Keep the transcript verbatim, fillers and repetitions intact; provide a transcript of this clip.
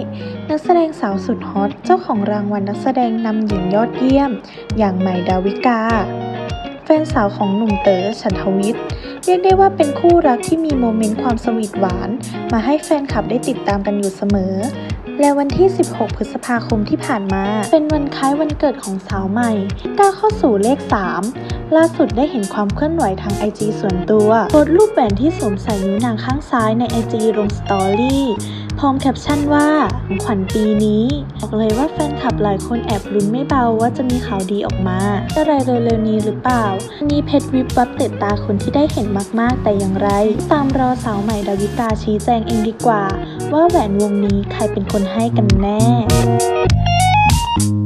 นักแสดงสาวสุดฮอตเจ้าของรางวัลนักแสดงนำหญิงยอดเยี่ยมอย่างใหม่ดาวิกาแฟนสาวของหนุ่มเต๋อ ฉันทวิทย์เรียกได้ว่าเป็นคู่รักที่มีโมเมนต์ความสวีทหวานมาให้แฟนคลับได้ติดตามกันอยู่เสมอและวันที่สิบหกพฤษภาคมที่ผ่านมาเป็นวันคล้ายวันเกิดของสาวใหม่ที่ก้าวเข้าสู่เลขสามล่าสุดได้เห็นความเคลื่อนไหวทาง ไอ จี ส่วนตัวโพสต์รูปแหวนที่สวมใส่นิ้วนางข้างซ้ายใน ไอ จี ลงสตอรี่พร้อมแคปชั่นว่าของขวัญปีนี้บอกเลยว่าแฟนคลับหลายคนแอบลุ้นไม่เบาว่าจะมีข่าวดีออกมาอะไรเร็วๆนี้หรือเปล่าอันนี้เพชรวิบวับเตะตาคนที่ได้เห็นมากๆแต่อย่างไรตามรอสาวใหม่ดาวิกาชี้แจงเองดีกว่าว่าแหวนวงนี้ใครเป็นคนให้กันแน่